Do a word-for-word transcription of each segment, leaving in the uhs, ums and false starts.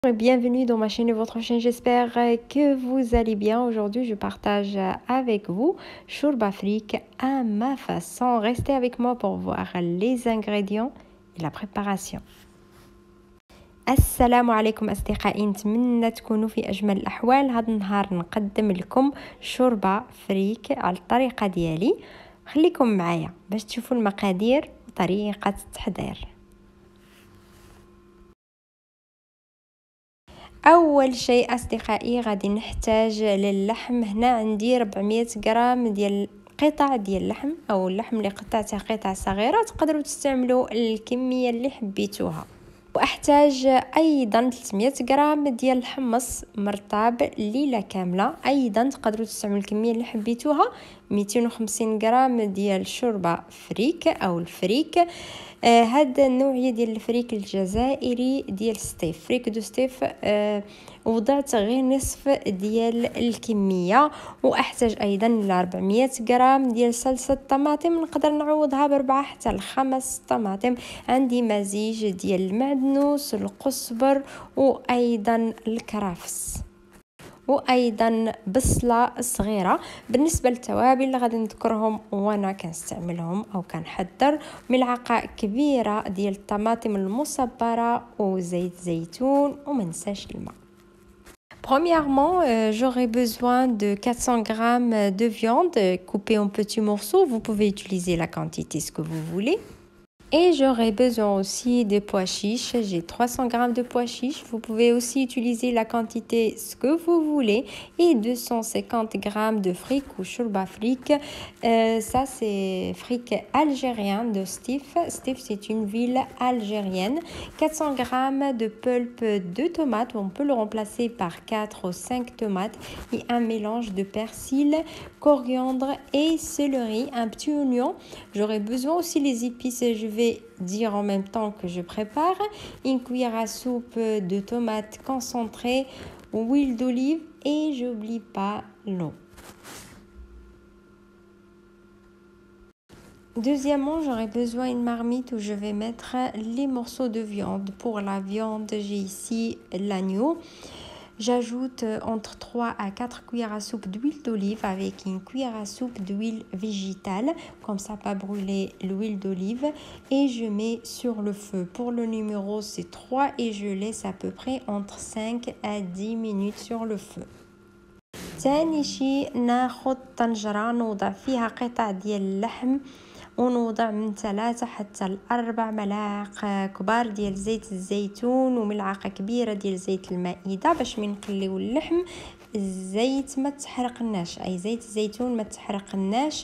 Bienvenue dans ma chaîne et votre chaîne, j'espère que vous allez bien. Aujourd'hui je partage avec vous Chourba Afrique à ma façon. Restez avec moi pour voir les ingrédients et la préparation. السلام عليكم أصدقائي، نتمنى تكونوا في أجمل الأحوال. هذا النهار نقدم لكم شوربة فريك على الطريقة ديالي. خليكم معايا باش تشوفوا المقادير وطريقة التحضير. اول شيء اصدقائي غادي نحتاج للحم. هنا عندي أربعمية غرام ديال قطع ديال اللحم او اللحم اللي قطعتها قطع صغيره، تقدروا تستعملوا الكميه اللي حبيتوها. واحتاج ايضا ثلاثمية غرام ديال الحمص مرطاب ليله كامله، ايضا تقدروا تستعملوا الكميه اللي حبيتوها. مئتين وخمسين غرام ديال شوربه فريك او الفريك، آه هذا النوعيه ديال الفريك الجزائري ديال ستيف، فريك دو ستيف. آه وضعت غير نصف ديال الكميه. واحتاج ايضا ل أربعمية غرام ديال صلصه الطماطم، نقدر نعوضها باربعه حتى لخمس طماطم. عندي مزيج ديال المعدنوس، القزبر وايضا الكرفس، وايضا بصله صغيره. بالنسبه للتوابل اللي غادي نذكرهم وانا كنستعملهم او كنحضر، ملعقه كبيره ديال الطماطم المصبره وزيت زيتون، وما ننساش الماء. Premièrement, euh, j'aurai besoin de quatre cents grammes de viande coupée en petits morceaux. Vous pouvez utiliser la quantité ce que vous voulez. Et j'aurai besoin aussi de pois chiches. J'ai trois cents grammes de pois chiches. Vous pouvez aussi utiliser la quantité ce que vous voulez. Et deux cent cinquante grammes de fric ou chourba fric. Euh, ça, c'est fric algérien de Stif. Stif, c'est une ville algérienne. quatre cents grammes de pulpe de tomates. On peut le remplacer par quatre ou cinq tomates. Et un mélange de persil, coriandre et céleri. Un petit oignon. J'aurai besoin aussi les épices. Je vais dire en même temps que je prépare. Une cuillère à soupe de tomates concentrées, huile d'olive et j'oublie pas l'eau. Deuxièmement, j'aurai besoin d'une marmite où je vais mettre les morceaux de viande. Pour la viande, j'ai ici l'agneau. J'ajoute entre trois à quatre cuillères à soupe d'huile d'olive avec une cuillère à soupe d'huile végétale, comme ça pas brûler l'huile d'olive, et je mets sur le feu. Pour le numéro c'est trois et je laisse à peu près entre cinq à dix minutes sur le feu. ثاني شيء ناخذ طنجرة نوضع فيها قطع ديال اللحم، ونوضع من ثلاثة حتى لأربع ملاعق كبار ديال زيت الزيتون وملعقة كبيرة ديال زيت المائدة باش من نقليو اللحم الزيت ما تحرقناش، أي زيت الزيتون ما تحرقناش.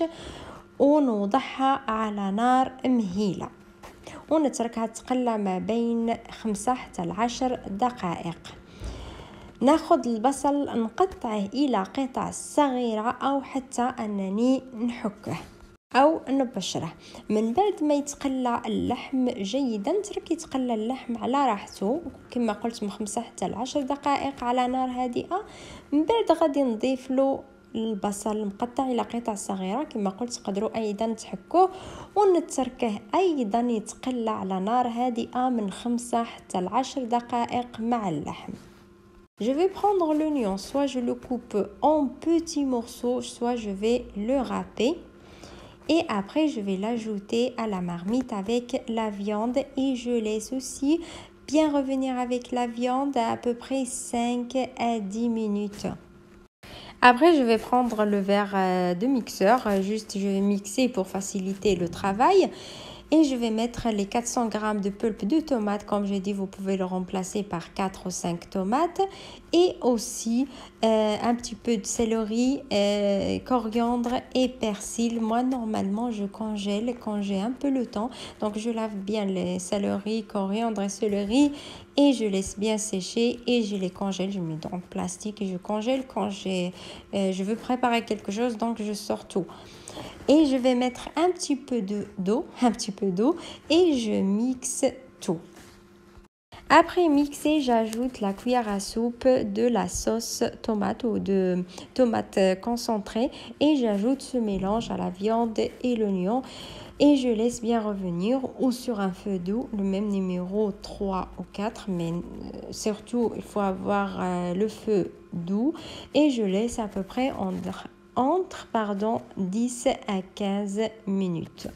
ونوضعها على نار مهيلة ونتركها تقلى ما بين خمسة حتى لعشر دقائق. ناخذ البصل نقطعه إلى قطع صغيرة أو حتى أنني نحكه او نبشره. من بعد ما يتقلى اللحم جيدا ترك يتقلى اللحم على راحته كما قلت من خمسة حتى لعشر دقائق على نار هادئه. من بعد غادي نضيف له البصل مقطع الى قطع صغيره كما قلت، تقدروا ايضا تحكوه ونتركه ايضا يتقلى على نار هادئه من خمسة حتى لعشر دقائق مع اللحم. Je vais prendre l'oignon, soit je le coupe en petits morceaux, soit je vais le râper. Et après, je vais l'ajouter à la marmite avec la viande et je laisse aussi bien revenir avec la viande à à peu près cinq à dix minutes. Après, je vais prendre le verre de mixeur, juste je vais mixer pour faciliter le travail. Et je vais mettre les quatre cents grammes de pulpe de tomate. Comme j'ai dit, vous pouvez le remplacer par quatre ou cinq tomates. Et aussi euh, un petit peu de céleri, euh, coriandre et persil. Moi, normalement, je congèle quand j'ai un peu le temps. Donc, je lave bien les céleri, coriandre et céleri. Et je laisse bien sécher et je les congèle. Je mets dans le plastique et je congèle quand j'ai, euh, je veux préparer quelque chose. Donc, je sors tout. Et je vais mettre un petit peu de d'eau, un petit peu d'eau et je mixe tout. Après mixer, j'ajoute la cuillère à soupe de la sauce tomate ou de tomate concentrée et j'ajoute ce mélange à la viande et l'oignon. et je laisse bien revenir ou sur un feu doux, le même numéro trois ou quatre, mais surtout il faut avoir euh, le feu doux et je laisse à peu près entre, entre pardon, dix à quinze minutes.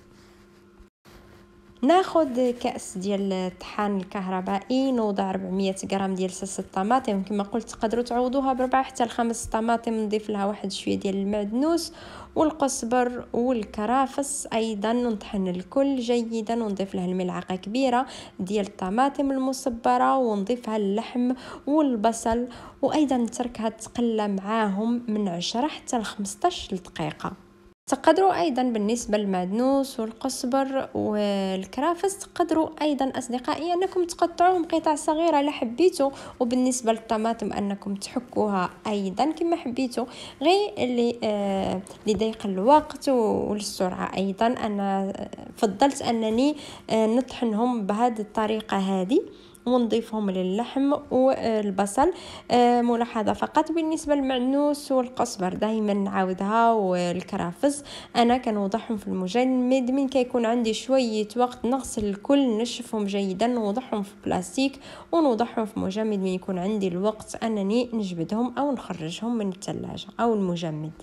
ناخذ كاس ديال الطحان الكهربائي، نوضع أربعمية غرام ديال صلصه الطماطم، كما قلت تقدروا تعوضوها بربعه حتى لخمس طماطم، نضيف لها واحد شويه ديال المعدنوس والقزبر والكرافس ايضا، نطحن الكل جيدا ونضيف له الملعقه كبيره ديال الطماطم المصبره ونضيفها اللحم والبصل، وايضا نتركها تقلى معاهم من عشرة حتى ل خمسطاش دقيقه. تقدروا ايضا بالنسبه للمعدنوس والقزبر والكرافس تقدروا ايضا اصدقائي انكم تقطعوهم قطع صغيره الا حبيتوا، وبالنسبه للطماطم انكم تحكوها ايضا كما حبيتوا، غير اللي آه لضيق الوقت والسرعه. ايضا انا فضلت انني آه نطحنهم بهذه الطريقه هذه ونضيفهم للحم والبصل. آه ملاحظة فقط بالنسبة للمعدنوس والقزبر دائما نعاودها والكرافس أنا كنوضعهم في المجمد، من كيكون عندي شوية وقت نغسل الكل نشفهم جيدا نوضعهم في بلاستيك ونوضعهم في مجمد من يكون عندي الوقت أنني نجبدهم أو نخرجهم من الثلاجة أو المجمد.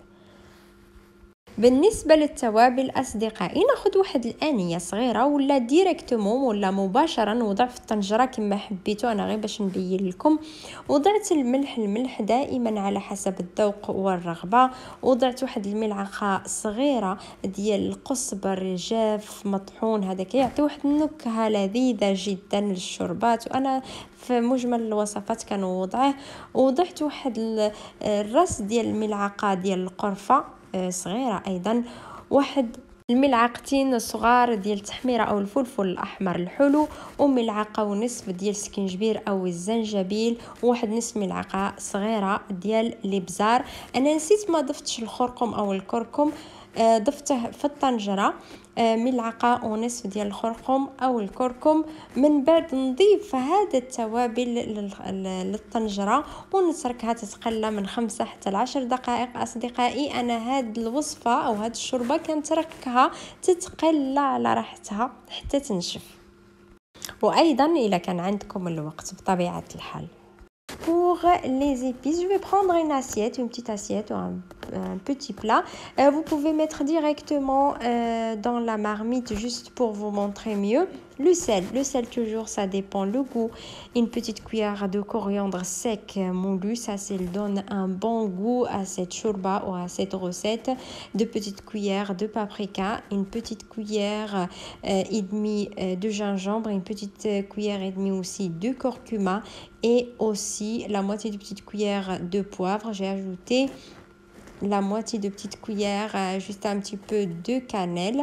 بالنسبه للتوابل اصدقائي ناخذ واحد الانيه صغيره ولا ديريكتومون ولا مباشره نوضع في الطنجره كما حبيتوا، انا غير باش نبين لكم. وضعت الملح الملح دائما على حسب الذوق والرغبه، وضعت واحد الملعقه صغيره ديال القزبر جاف مطحون، هذا كيعطي واحد النكهه لذيذه جدا للشربات، وانا في مجمل الوصفات كنوضعه. وضعت واحد الراس ديال الملعقه ديال القرفه صغيرة أيضا، واحد الملعقتين صغار ديال التحميرة أو الفلفل الأحمر الحلو، وملعقة ونصف ديال السكنجبير أو الزنجبيل، وواحد نصف ملعقة صغيرة ديال الإبزار. أنا نسيت ما ضفتش الخرقم أو الكركم، ضفته في الطنجرة ملعقة ونصف ديال الخرقم أو الكركم. من بعد نضيف هذا التوابل للطنجرة ونتركها تتقلى من خمسة حتى لعشر دقائق أصدقائي. أنا هاد الوصفة أو هاد الشوربة كنتركها تتقلى على راحتها حتى تنشف، وأيضا إذا كان عندكم الوقت بطبيعة الحال. Pour les épices, je vais prendre une assiette, une petite assiette ou un, un petit plat. Euh, vous pouvez mettre directement euh, dans la marmite juste pour vous montrer mieux. Le sel, le sel toujours, ça dépend le goût. Une petite cuillère de coriandre sec moulu, ça, ça donne un bon goût à cette shorba ou à cette recette. Deux petites cuillères de paprika, une petite cuillère euh, et demie de gingembre, une petite cuillère et demie aussi de curcuma et aussi la moitié de petite cuillère de poivre. J'ai ajouté la moitié de petite cuillère, euh, juste un petit peu de cannelle.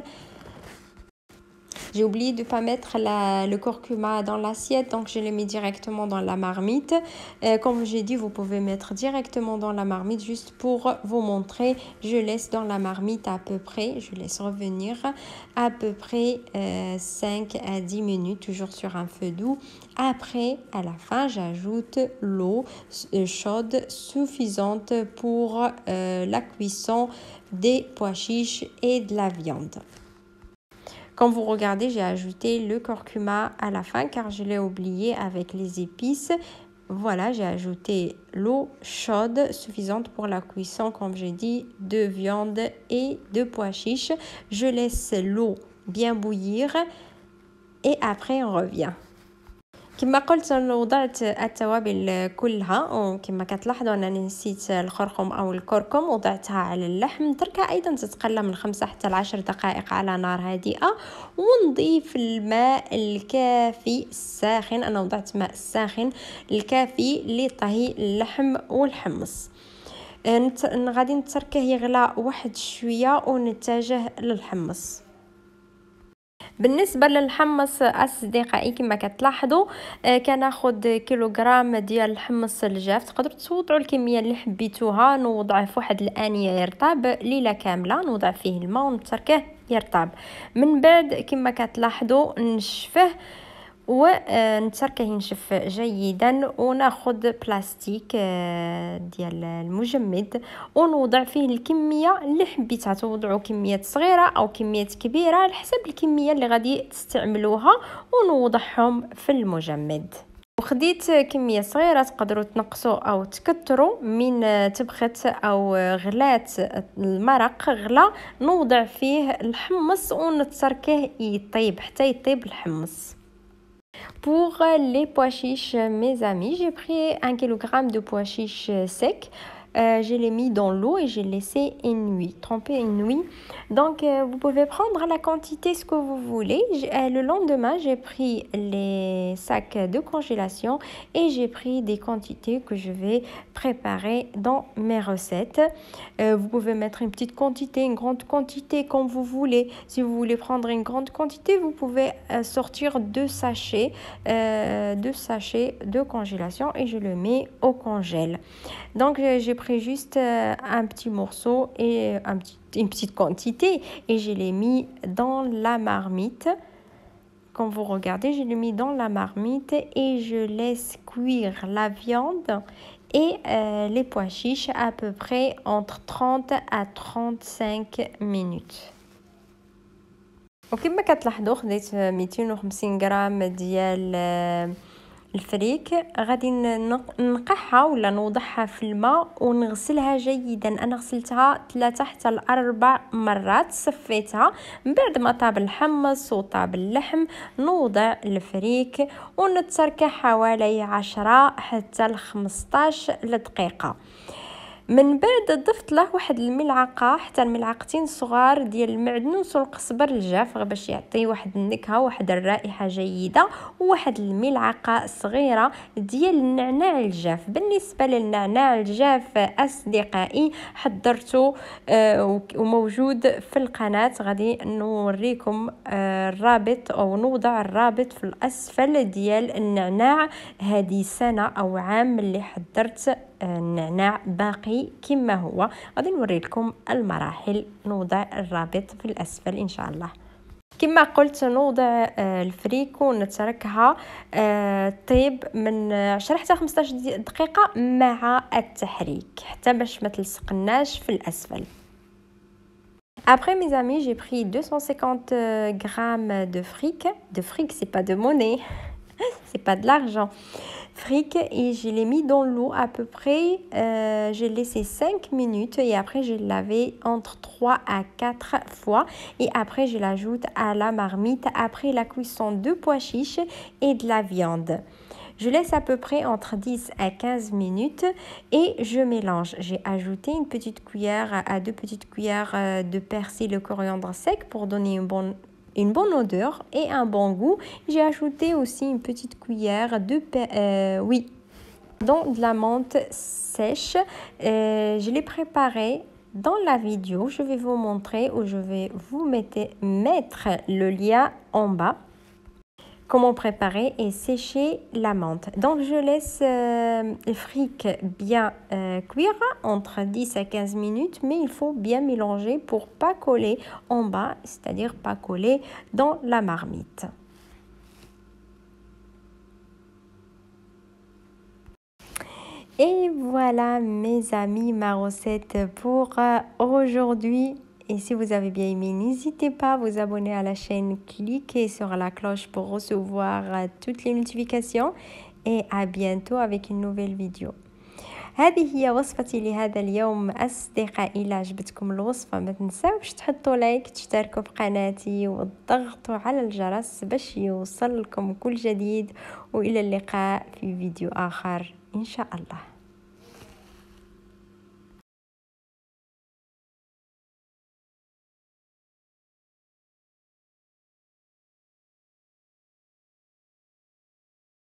J'ai oublié de ne pas mettre la, le curcuma dans l'assiette, donc je l'ai mis directement dans la marmite. Euh, comme j'ai dit, vous pouvez mettre directement dans la marmite juste pour vous montrer. Je laisse dans la marmite à peu près, je laisse revenir à peu près euh, cinq à dix minutes, toujours sur un feu doux. Après, à la fin, j'ajoute l'eau chaude suffisante pour euh, la cuisson des pois chiches et de la viande. Comme vous regardez, j'ai ajouté le curcuma à la fin car je l'ai oublié avec les épices. Voilà, j'ai ajouté l'eau chaude suffisante pour la cuisson, comme j'ai dit, de viande et de pois chiches. Je laisse l'eau bien bouillir et après on revient. كما قلت وضعت التوابل كلها، وكما كتلاحظوا انا نسيت الخرقم او الكركم، وضعتها على اللحم، نتركها ايضا تتقلى من خمسة حتى لعشر دقائق على نار هادئه، ونضيف الماء الكافي الساخن. انا وضعت ماء ساخن الكافي لطهي اللحم والحمص. غادي نتركه يغلى واحد شويه ونتجه للحمص. بالنسبه للحمص اصدقائي كما كتلاحظوا كناخذ كيلوغرام ديال الحمص الجاف، تقدروا توضعوا الكميه اللي حبيتوها. نوضعه في واحد الانيه يرطب ليله كامله، نوضع فيه الماء ونتركه يرطب. من بعد كما كتلاحظوا نشفه ونتركه ينشف جيدا، وناخذ بلاستيك ديال المجمد ونوضع فيه الكميه اللي حبيتها. توضعوا كميات صغيره او كميات كبيره على حسب الكميه اللي غادي تستعملوها، ونوضعهم في المجمد. وخديت كميه صغيره، تقدروا تنقصوا او تكثروا. من تبخت او غلات المرق غلا، نوضع فيه الحمص ونتركه يطيب حتى يطيب الحمص. Pour les pois chiches, mes amis, j'ai pris un kilogramme de pois chiches secs. Euh, je l'ai mis dans l'eau et j'ai laissé une nuit, trempé une nuit. Donc, euh, vous pouvez prendre la quantité ce que vous voulez. Euh, le lendemain, j'ai pris les sacs de congélation et j'ai pris des quantités que je vais préparer dans mes recettes. Euh, vous pouvez mettre une petite quantité, une grande quantité, comme vous voulez. Si vous voulez prendre une grande quantité, vous pouvez euh, sortir deux sachets, euh, deux sachets de congélation et je le mets au congèle. Donc, j'ai pris juste un petit morceau et un petit, une petite quantité et je l'ai mis dans la marmite. Comme vous regardez, je l'ai mis dans la marmite et je laisse cuire la viande et euh, les pois chiches à peu près entre trente à trente-cinq minutes. وكما كتلاحظوا خديت مئتين وخمسين غرام ديال الفريك. غادي نقعها ولا نوضعها في الماء ونغسلها جيدا. انا غسلتها ثلاثة حتى لأربع مرات، صفيتها. من بعد ما طاب الحمص وطاب اللحم، نوضع الفريك ونتركه حوالي عشرة حتى لخمسطاش دقيقة. من بعد ضفت له واحد الملعقه حتى الملعقتين صغار ديال المعدنوس والقزبر الجاف باش يعطي واحد النكهه واحد الرائحه جيده، وواحد الملعقه صغيره ديال النعناع الجاف. بالنسبه للنعناع الجاف اصدقائي حضرته آه وموجود في القناه، غادي نوريكم آه الرابط او نوضع الرابط في الاسفل ديال النعناع. هذه سنه او عام اللي حضرت النعناع باقي كما هو. غادي نوري لكم المراحل، نوضع الرابط في الاسفل ان شاء الله. كما قلت نوضع الفريك ونتركها طيب من عشرة حتى خمسطاش دقيقه مع التحريك حتى باش ما تلصقناش في الاسفل. Après mes amis, j'ai pris deux cent cinquante grammes de fric. De fric, c'est pas de monnaie, c'est pas de l'argent. Fric, et je l'ai mis dans l'eau à peu près, euh, j'ai laissé cinq minutes et après je l'ai lavé entre trois à quatre fois et après je l'ajoute à la marmite après la cuisson de pois chiches et de la viande. Je laisse à peu près entre dix à quinze minutes et je mélange. J'ai ajouté une petite cuillère à deux petites cuillères de persil de coriandre sec pour donner une bonne une bonne odeur et un bon goût. J'ai ajouté aussi une petite cuillère de euh, oui, dans de la menthe sèche. Euh, je l'ai préparé dans la vidéo. Je vais vous montrer ou je vais vous mettre, mettre le lien en bas. Comment préparer et sécher la menthe. Donc je laisse euh, le fric bien euh, cuire entre dix à quinze minutes, mais il faut bien mélanger pour pas coller en bas, c'est-à-dire pas coller dans la marmite. Et voilà mes amis, ma recette pour aujourd'hui. Et si vous avez bien aimé, n'hésitez pas à vous abonner à la chaîne, cliquez sur la cloche pour recevoir toutes les notifications et à bientôt avec une nouvelle vidéo. هذه هي وصفتي لهذا اليوم أصدقائي. إذا عجبتكم الوصفة ما تنساوش تحطوا لايك، تشتركوا في قناتي وتضغطوا على الجرس باش يوصل لكم كل جديد. وإلى اللقاء في فيديو آخر إن شاء الله.